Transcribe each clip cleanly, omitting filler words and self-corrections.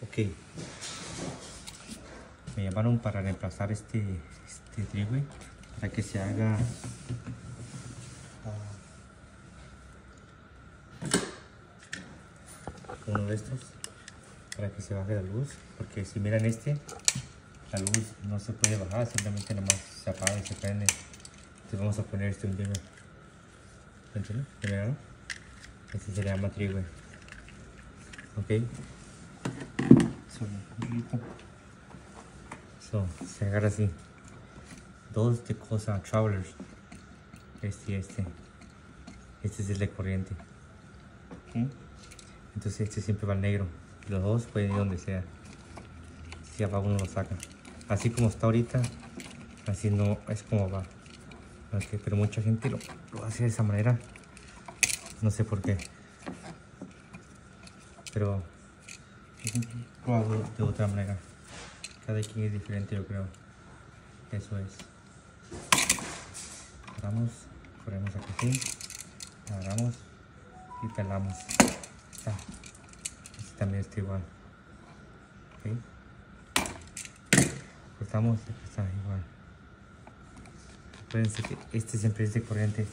Ok. Me llamaron para reemplazar este trigo para que se haga uno de estos, para que se baje la luz, porque si miran la luz no se puede bajar, simplemente nomás se apaga y se prende. Entonces vamos a poner un dimmer. ¿Entienden? ¿Miraron? Este se le llama trigo. Ok. Se agarra así. Dos de cosa travelers. Este y este. Este es el de corriente. ¿Okay? Entonces este siempre va al negro. Los dos pueden ir donde sea. Si abajo uno lo saca. Así como está ahorita, así no es como va. Okay, pero mucha gente lo hace de esa manera. No sé por qué. Pero lo hago de otra manera. Cada quien es diferente, yo creo. Eso es. Agarramos, corremos aquí, agarramos y pelamos. Este también está igual. ¿Okay? Cortamos y está igual. Acuérdense que este siempre es de corriente.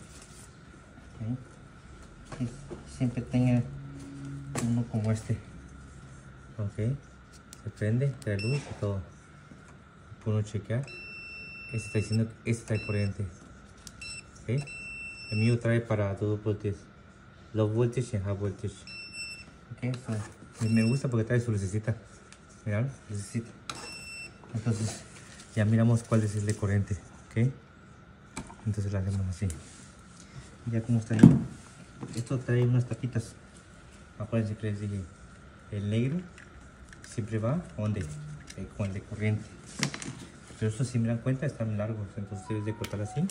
¿Okay? Siempre tenga uno como este. Ok. Se prende, trae luz y todo. Puedo chequear. Este está diciendo que este trae corriente. ¿Ok? El mío trae para 2 voltios. Low voltage y high voltage. ¿Ok? So, me gusta porque trae su lucecita. Mirad, lucecita. Entonces, ya miramos cuál es el de corriente. ¿Ok? Entonces lo hacemos así. Ya como está ahí. Esto trae unas tapitas. Acuérdense que les dije. El negro siempre va con el de corriente. Pero estos, si me dan cuenta, están largos, entonces debes de cortar así.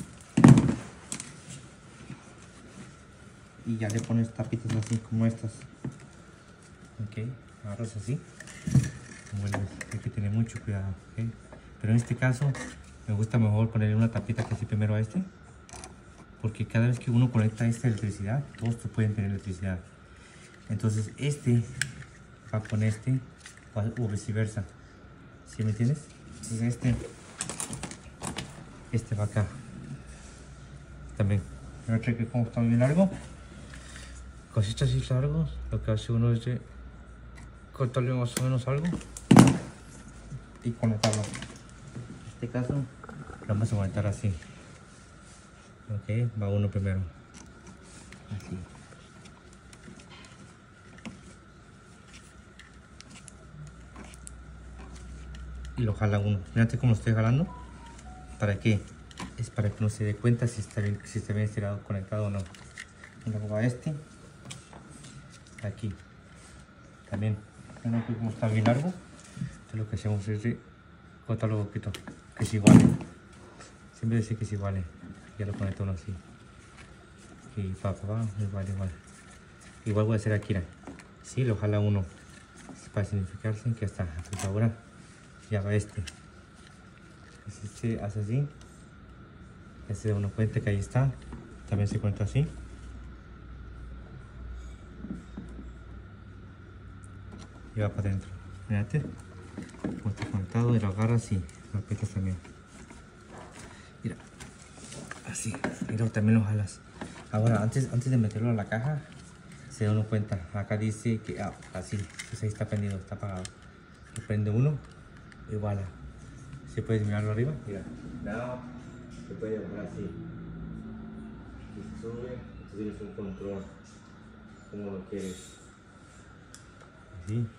Y ya le pones tapitas así como estas. Ok, agarras así. Vuelves, hay que tener mucho cuidado. ¿Okay? Pero en este caso, me gusta mejor ponerle una tapita que así primero a este. Porque cada vez que uno conecta esta electricidad, todos pueden tener electricidad. Entonces este va con este o viceversa. ¿Sí me entiendes? Entonces este va acá. También. No cheque cómo está bien largo. Cositas así largos. Lo que hace uno es de cortarle más o menos algo y conectarlo. En este caso lo vamos a conectar así. Ok, va uno primero. Así. Y lo jala uno. Fíjate cómo lo estoy jalando. ¿Para qué? Es para que uno se dé cuenta si está bien estirado, conectado o no. Y luego va este. Aquí. También. Bueno, como está bien largo. Entonces lo que hacemos es cortarlo un poquito. Que se iguale. Siempre decir que se iguale. Ya lo conecto uno así. Y igual. Igual voy a hacer aquí. Sí, lo jala uno. Para significarse que hasta pues ahora ya va este. Si se hace así, ya se da uno cuenta que ahí está. También se cuenta así. Y va para adentro. Fíjate, como está conectado y lo agarras y lo aprietas también. Mira, así. Y luego también lo jalas. Ahora, antes de meterlo a la caja, se da uno cuenta. Acá dice que así, pues ahí está prendido, está apagado. Lo prende uno y voilà. Si puedes mirarlo arriba, mira. No, se puede bajar así. Y se sube, tú tienes un control como lo quieres. Así.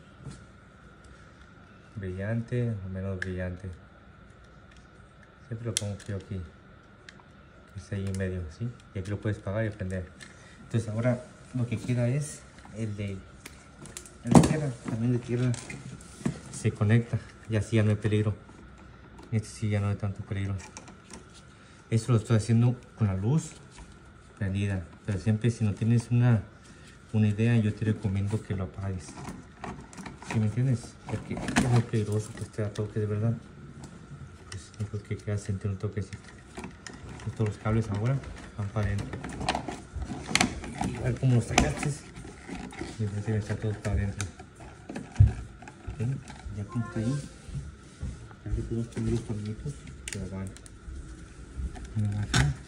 Brillante o menos brillante. Siempre lo pongo yo aquí. Que está ahí en medio, ¿sí? Y aquí lo puedes apagar y prender. Entonces ahora lo que queda es el de tierra. También de tierra se conecta y así ya no hay peligro. Este sí ya no hay tanto peligro. Esto lo estoy haciendo con la luz prendida. Pero siempre si no tienes una idea, yo te recomiendo que lo apagues. ¿Sí me entiendes? Porque es muy peligroso que esté a toque de verdad. Pues yo creo que queda sentir un toquecito. Y todos los cables ahora van para adentro. Igual como los sacaste, está todo para adentro. ¿Ok? ya como está ahí, ya le puedo poner los tornillitos que van acá.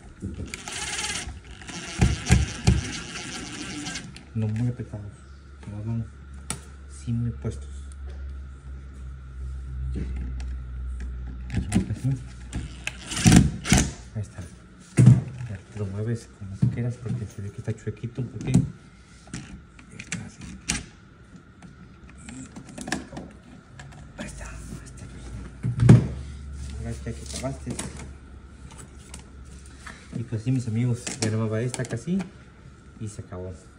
No muy apretados, no van sí muy puestos. Así. Ahí está. Ya te lo mueves como tú quieras porque se ve que está chuequito un poquito. Ahí está. Ahora ya que acabaste. Y pues sí, mis amigos, ya no va esta casi y se acabó.